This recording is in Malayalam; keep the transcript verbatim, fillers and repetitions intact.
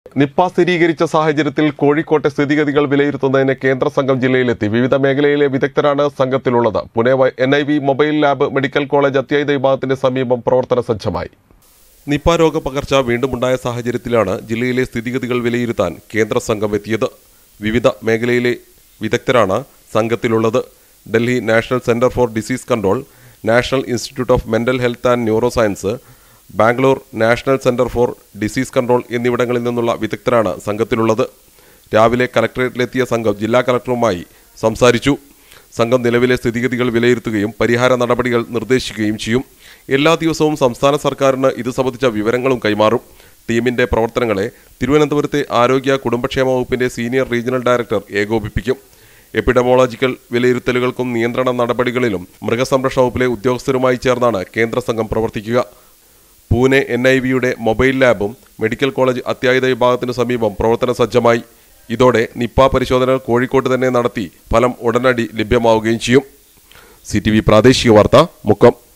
നിപ്പ സ്ഥിരീകരിച്ച സാഹചര്യത്തിൽ കോഴിക്കോട്ടെ സ്ഥിതിഗതികൾ വിലയിരുത്തുന്നതിന് കേന്ദ്ര സംഘം ജില്ലയിലെത്തി. വിവിധ മേഖലയിലെ വിദഗ്ധരാണ് സംഘത്തിലുള്ളത്. Pune N I V mobile lab medical college അത്യാഹിത വിഭാഗത്തിന്റെ സമീപം പ്രവർത്തന സജ്ജമായി. നിപ്പ രോഗപകർച്ച വീണ്ടുമുണ്ടായ സാഹചര്യത്തിലാണ് ജില്ലയിലെ സ്ഥിതിഗതികൾ വിലയിരുത്താൻ കേന്ദ്ര സംഘം എത്തിയത്. വിവിധ മേഖലയിലെ വിദഗ്ധരാണ് സംഘത്തിലുള്ളത്. Delhi national centre for disease control, national institute of mental health and neuro science, Bangalore national centre for disease control എന്നിവിടങ്ങളിൽ നിന്നുള്ള വിദഗ്ധരാണ് സംഘത്തിലുള്ളത്. രാവിലെ കലക്ടറേറ്റിലെത്തിയ സംഘം ജില്ലാ കലക്ടറുമായി സംസാരിച്ചു. സംഘം നിലവിലെ സ്ഥിതിഗതികൾ വിലയിരുത്തുകയും പരിഹാര നടപടികൾ നിർദ്ദേശിക്കുകയും ചെയ്യും. എല്ലാ ദിവസവും സംസ്ഥാന സർക്കാരിന് ഇത് സംബന്ധിച്ച വിവരങ്ങളും കൈമാറും. ടീമിന്റെ പ്രവർത്തനങ്ങളെ തിരുവനന്തപുരത്തെ ആരോഗ്യ കുടുംബക്ഷേമ വകുപ്പിന്റെ സീനിയർ റീജിയണൽ ഡയറക്ടർ ഏകോപിപ്പിക്കും. എപ്പിഡമോളജിക്കൽ വിലയിരുത്തലുകൾക്കും നിയന്ത്രണ നടപടികളിലും മൃഗസംരക്ഷണ വകുപ്പിലെ ഉദ്യോഗസ്ഥരുമായി ചേർന്നാണ് കേന്ദ്ര സംഘം പ്രവർത്തിക്കുക. പൂനെ എൻ ഐ വിയുടെ മൊബൈൽ ലാബും മെഡിക്കൽ കോളേജ് അത്യാഹിത വിഭാഗത്തിനു സമീപം പ്രവർത്തന സജ്ജമായി. ഇതോടെ നിപ്പ പരിശോധനകൾ കോഴിക്കോട്ട് തന്നെ നടത്തി ഫലം ഉടനടി ലഭ്യമാവുകയും ചെയ്യും. സി ടി വി പ്രാദേശിക വാർത്ത മുക്കം.